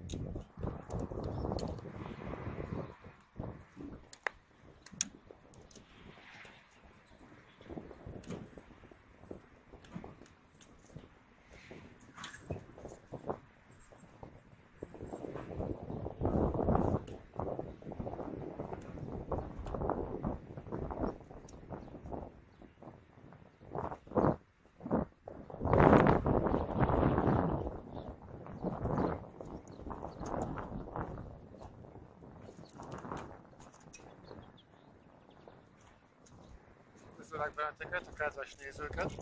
Üdvözöllek benneteket, a kedves nézőket!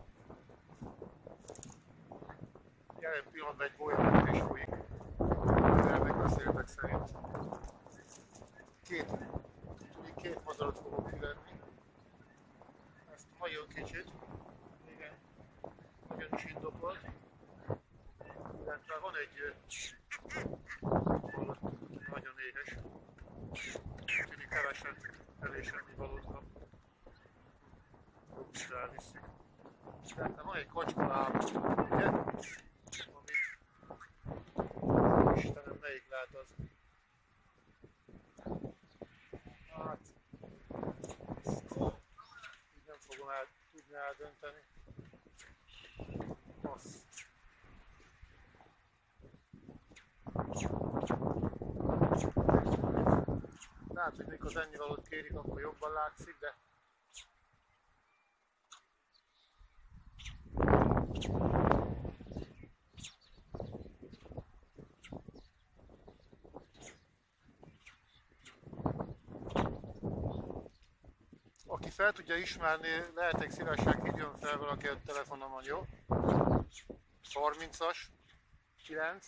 Jelen pillanatban egy gólyavetés folyik, megbeszéltek szerint. Két madarat fogok kivenni. Ezt nagyon kicsit, igen, nagyon is indokolt. Illetve van egy nagyon éhes, úgyhogy keveset elésenni valót kap. Elvisszük. Tehát van egy kacskaláb, ugye? Amit... Istenem, melyik lehet az? Hát... Így nem fogom tudni eldönteni. Passz. Lehet, hogy mikor az ennivalót kérik, akkor jobban látszik, de... Aki fel tudja ismerni, lehetek szívesen, hívjon fel valaki a telefonomon, jó? 30-as, 9,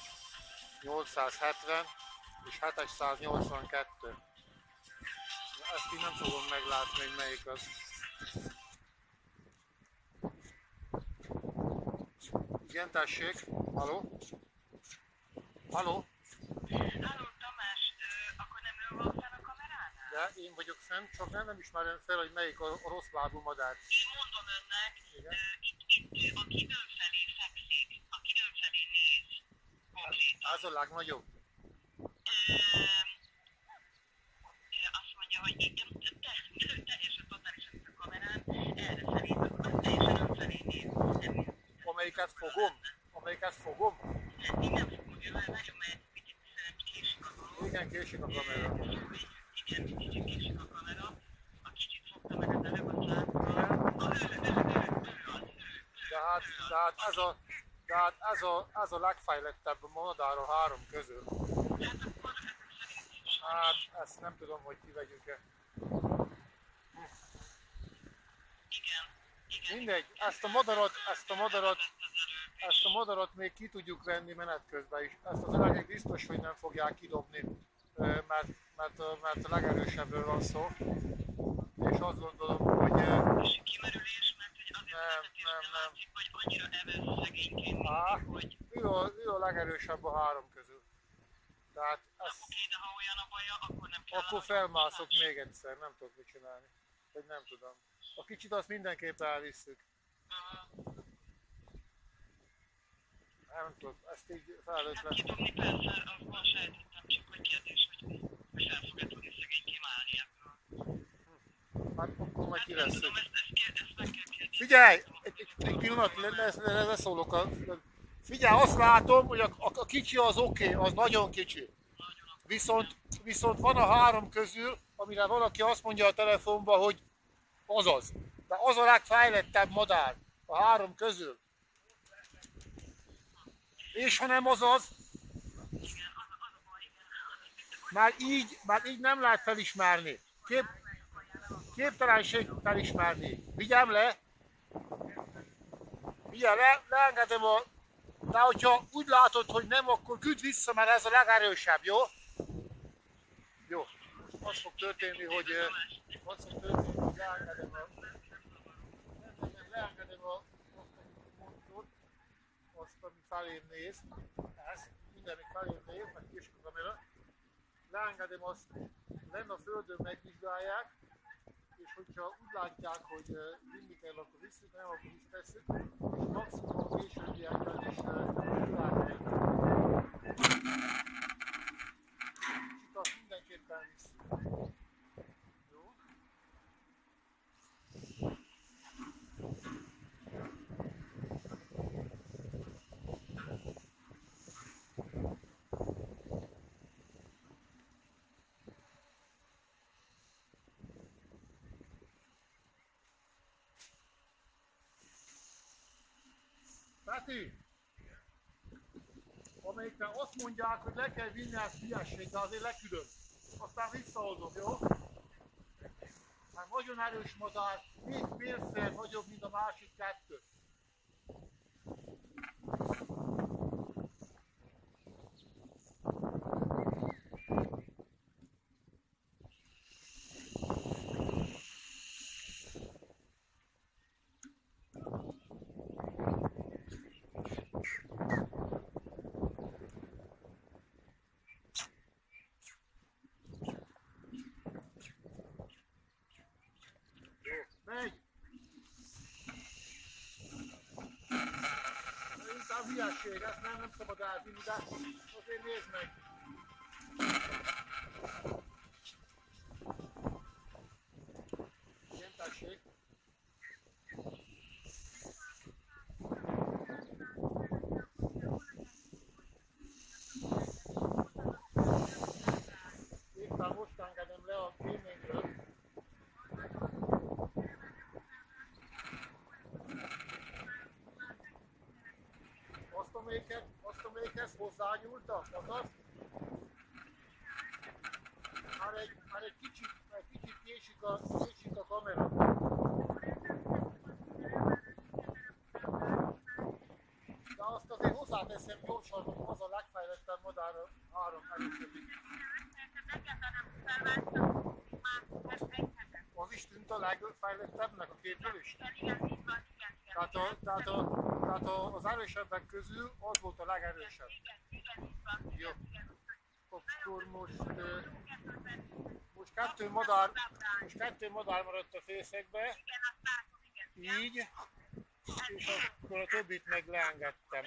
870 és 782. Ezt így nem fogom meglátni, hogy melyik az. Igen, tessék. Halló? Halló? Halló, Tamás, akkor nem ő van fel a kameránál? De én vagyok fent, csak nem ismerem fel, hogy melyik a rossz lábú madár. Én mondom önnek, itt aki önfelé fekszik, aki önfelé néz konkrétan. Ez a legnagyobb? Azt mondja, hogy teljesen totálisan a kamerán, erre felé, teljesen önfelé néz. Amelyiket fogom? Amelyiket fogom? Én nem fogom, hogy nagyon mert kicsit késik a dolog. Igen, késik a kamera. Igen, kicsit késik a kamera. A kicsit fogta meg az előbb a szándra. De hát ez a legfejlettebb madár a három közül. Hát akkor ezek szerint is. Hát ezt nem tudom, hogy kivegyük-e. Igen. Mindegy, ezt a madarat még ki tudjuk venni menet közben is. Ezt az öregek biztos, hogy nem fogják kidobni, mert a legerősebbről van szó. És azt gondolom, hogy... És kimerülés, mert hogy azért látszik, hogy annyira evez szegényként, hogy... Ő a legerősebb a három közül. Tehát ez... Oké, de ha olyan a baja, akkor nem kell... Akkor felmászok még egyszer, nem tudok mit csinálni. Vagy nem tudom. A kicsit azt mindenképp elvisszük. Nem tudok, ezt így felötlen. Kidobni persze, abban sejtettem, csak hogy kérdés, hogy fel fog-e tudni szegénykém állni ebből. Hát akkor majd kivesszük. Nem tudom, ezt meg kell kérdezni. Figyelj! Egy pillanat, leszólok. Figyelj, azt látom, hogy a kicsi az oké, az nagyon kicsi. Viszont van a három közül, amire valaki azt mondja a telefonban, hogy azaz. De az a legfejlettebb madár a három közül. És ha nem azaz, már így nem lehet felismerni. Képtelenség felismerni. Vigyem le. Vigyem, leengedem a... De hogyha úgy látod, hogy nem, akkor küld vissza, mert ez a legerősebb, jó? Jó. Az fog történni, hogy leengedem a monitort, azt, ami felém néz, mindenki felém néz, meg késik a kamera. Leengedem azt, lenne a földön megvizsgálják, és hogyha úgy látják, hogy vinni kell, akkor visszük, nem, akkor visszatesszük, és maximum a későbbiekben is világmegy. Kicsit azt mindenképpen visz. Jó. Peti, amelyikben azt mondják, hogy le kell vinni ezt hülyesség, de azért leküldöm. Aztán visszahozom, jó? Hát nagyon erős madár, még félszer nagyobb, mint a másik kettő. Megy! Szerintem hülyesség, ezt nem szabad elvinni, de azért nézd meg! Igen, tessék! Éppen most engedem le a gamingről. Azt amelyikhez hozzányúltam, azaz? Már egy kicsit késik a kamera. De azt azért hozzáteszem gyorsan, hogy az a legfejlettebb madár a három előködik. Az is tűnt a legfejlettebbnek a képből is? Tehát az erősebbek közül az volt a legerősebb. Jó. Akkor most kettő madár maradt a fészekbe. Így. És akkor a többit meg leengedtem.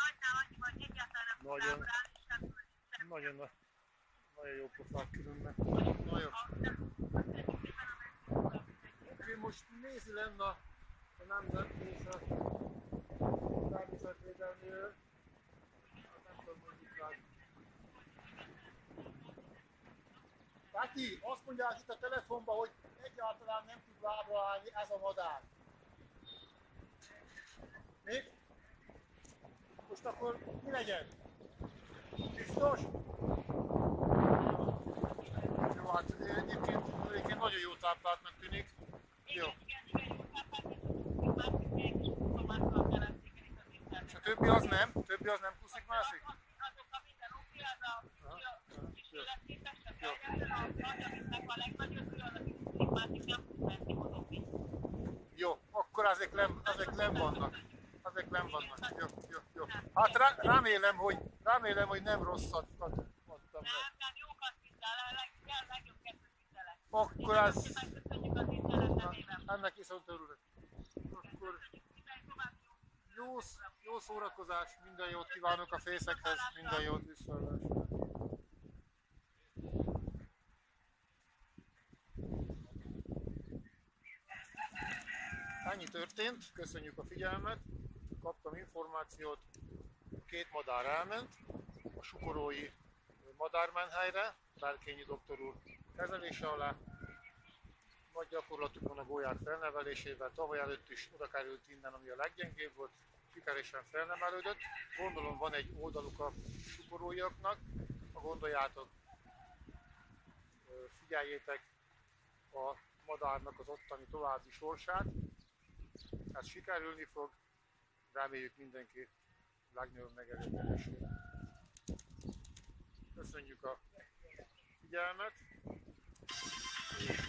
Nagyon jó pofák különben. Na jó. Oké, most nézi lenne a nemzet és a természetvédelméről. Nem tudom, mondjuk rá. Peti, azt mondják itt a telefonban, hogy egyáltalán nem tud lábra állni ez a madár. Még? Most akkor mi legyen? Biztos? Jó, hát egyébként nagyon jó tápláltnak tűnik. Jó. És a többi az nem? Többi az nem kuszik mászik? Jó, akkor ezek nem vannak. Ezek nem vannak. Jó. Hát remélem, hogy nem rosszat mondtam meg. Nem, jókat viszel, legjobb kettőt viszelek. Akkor ez... Ennek viszont örülök. Akkor jó szórakozás, minden jót kívánok a fészekhez, minden jót viszontlátásra. Ennyi történt, köszönjük a figyelmet, kaptam információt, 2 madár elment a sukorói madármenhelyre, Berkényi doktor úr kezelése alá. Nagy gyakorlatuk van a gólyák felnevelésével, tavaly előtt is oda került innen, ami a leggyengébb volt, sikeresen felnevelődött. Gondolom van egy oldaluk a sukoróiaknak, ha gondoljátok, figyeljétek a madárnak az ottani további sorsát. Ez sikerülni fog, reméljük mindenki legnagyobb megelégedésére. Köszönjük a figyelmet, és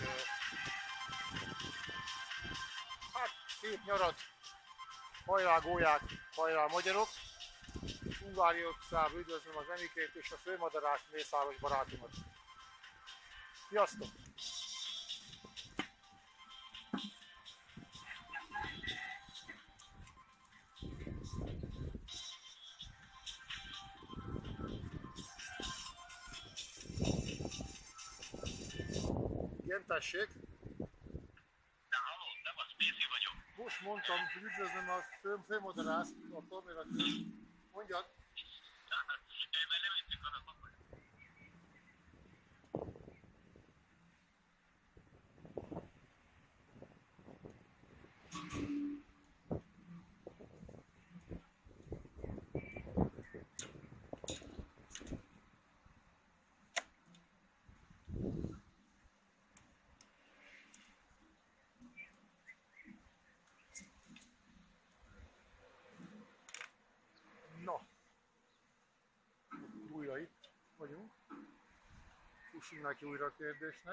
hát szép nyarat, hajrá gólyák, hajrá magyarok, Hungary országban üdvözlöm az Enikét és a főmadarász mészáros barátomat. Sziasztok! Tessék? De halló, nem az Pézi vagyok. Most mondtam, hogy üdvözlöm a főmoderást, a forméletőt. Mondjad. Én már nem értük arra, hogy Na, újra itt vagyunk. Fussunk neki újra a kérdésnek.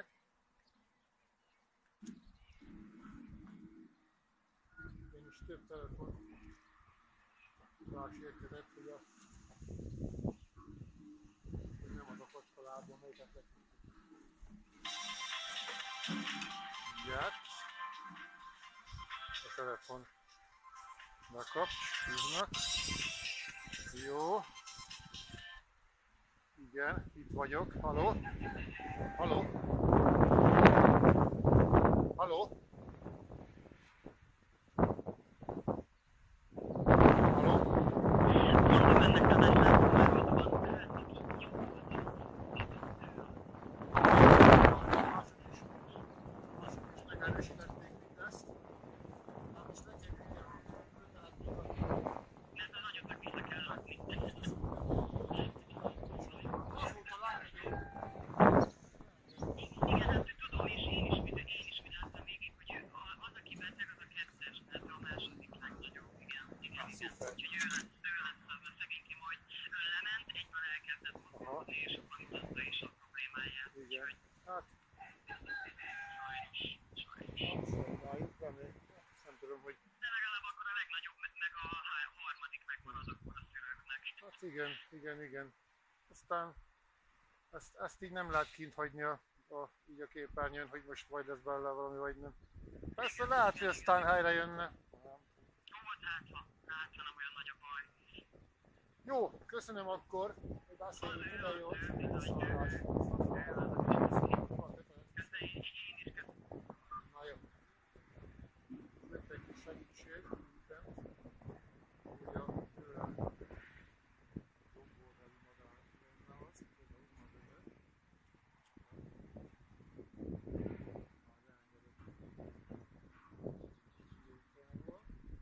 Én is több telefon tudás érkezett, hogy nem az a kocka lábban, melyiket lekünk. Mindjárt. A telefon bekapcs, hívnak. Jó. Igen, itt vagyok. Haló? Haló? Haló? Haló? mondom ennek a nagylátómárodban, Mások is megerősítették mindezt. Na most nekem kötelet mert a nagyobbnak vissza kell rakni. az volt a legnagyobb. Igen, hát tudom, és én is vigyáztam végig, hogy az, aki beteg, az a kettes, tehát a második legnagyobb, igen. Szuper. Úgyhogy ő lesz az a szegényki, majd lement, egyből elkezdett mozgódni, és akkor mutatta is a problémáját. Igen. Hát, Sajnos. abszolváljuk, nem tudom, hogy... De legalább akkor a legnagyobb, meg a harmadik megmarad akkor a szülőknek. Hát igen. Aztán ezt így nem lehet kint hagyni így a képernyőn, hogy most vagy lesz belőle valami, vagy nem. Persze lehet, hogy aztán helyre jönne. Volt hátha nem olyan nagy a baj. Jó, köszönöm akkor, hogy beszélünk, minden jót. Na jó. Jött egy kis segítség, bent. Ugye a tőlem domboldali madár lenne az, például madár. Már leengedett gyújtával.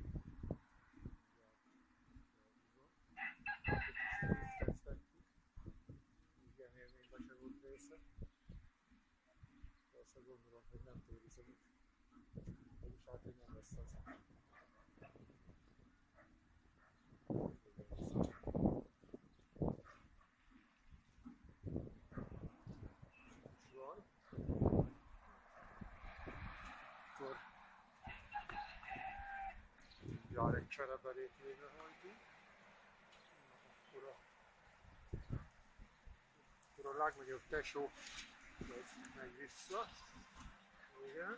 Igen, élményben se volt része. Persze gondolom, hogy nem tőrizedik. Vagyis hát, hogy nem lesz az. Van. Akkor jár egy cserebelét végrehajtunk. Akkor a legnagyobb tesó megy vissza. Igen.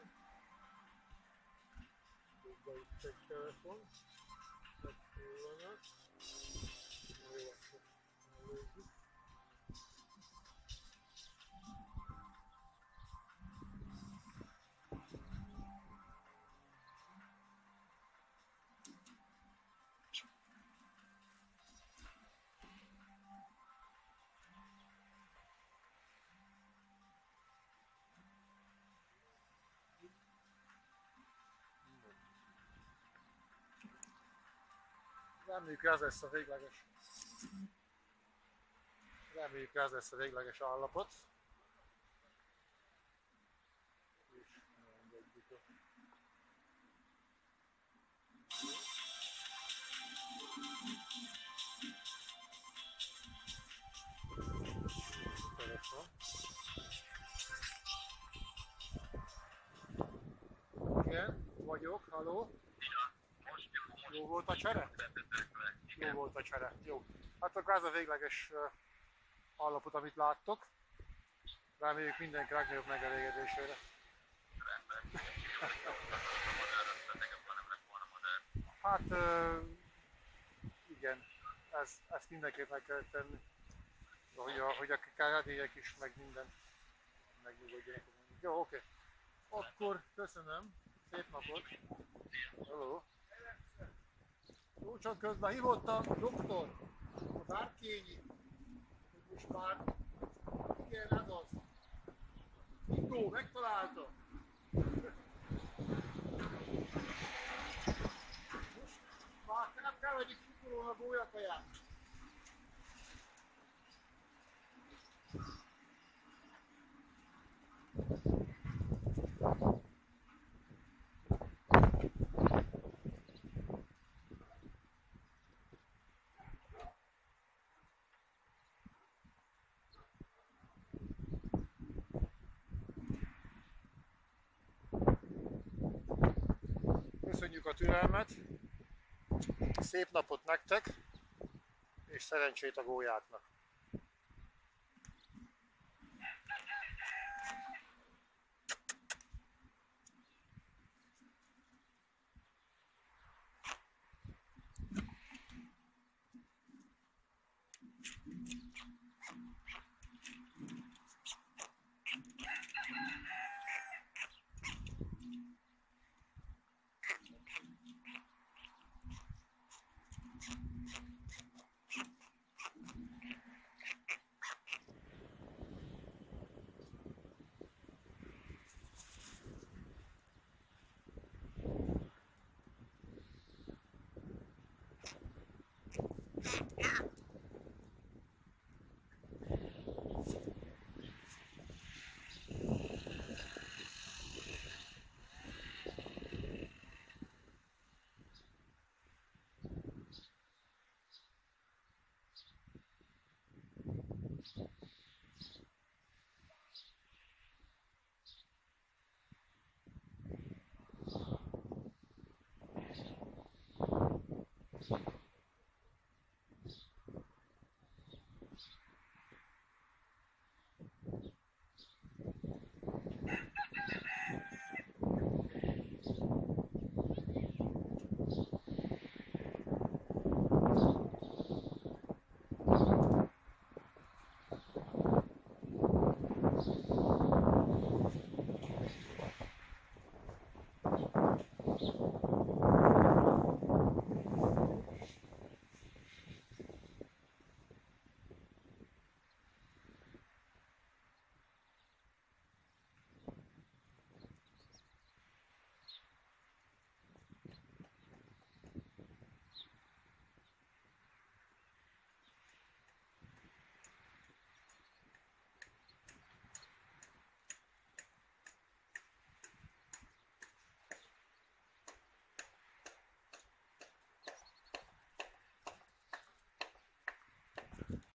Tudja itt egy telefon. Egy pillanat. Na jó, akkor előzzük. Reméljük, ez lesz a végleges. Reméljük, ez lesz a végleges állapot. És engedjük a... telefon. Igen, vagyok, halló. Jó volt a csere? Jó volt a csere, jó. Hát akkor ez a végleges állapot, amit láttok. Reméljük mindenki legnagyobb megelégedésére. Hát igen, ezt mindenképp meg kell tenni. Hogy a kedélyek is, meg minden megnyugodjanak. Jó, oké. Akkor köszönöm. Szép napot. Hello. Jó, csak közben hívott a doktor, a Bárkényi, hogy most már, igen, ez az. Ingo, megtalálta. Most már nem kell, hogy itt kukulón a gólyakaját. Köszönjük a türelmet, szép napot nektek, és szerencsét a gólyáknak. Yeah.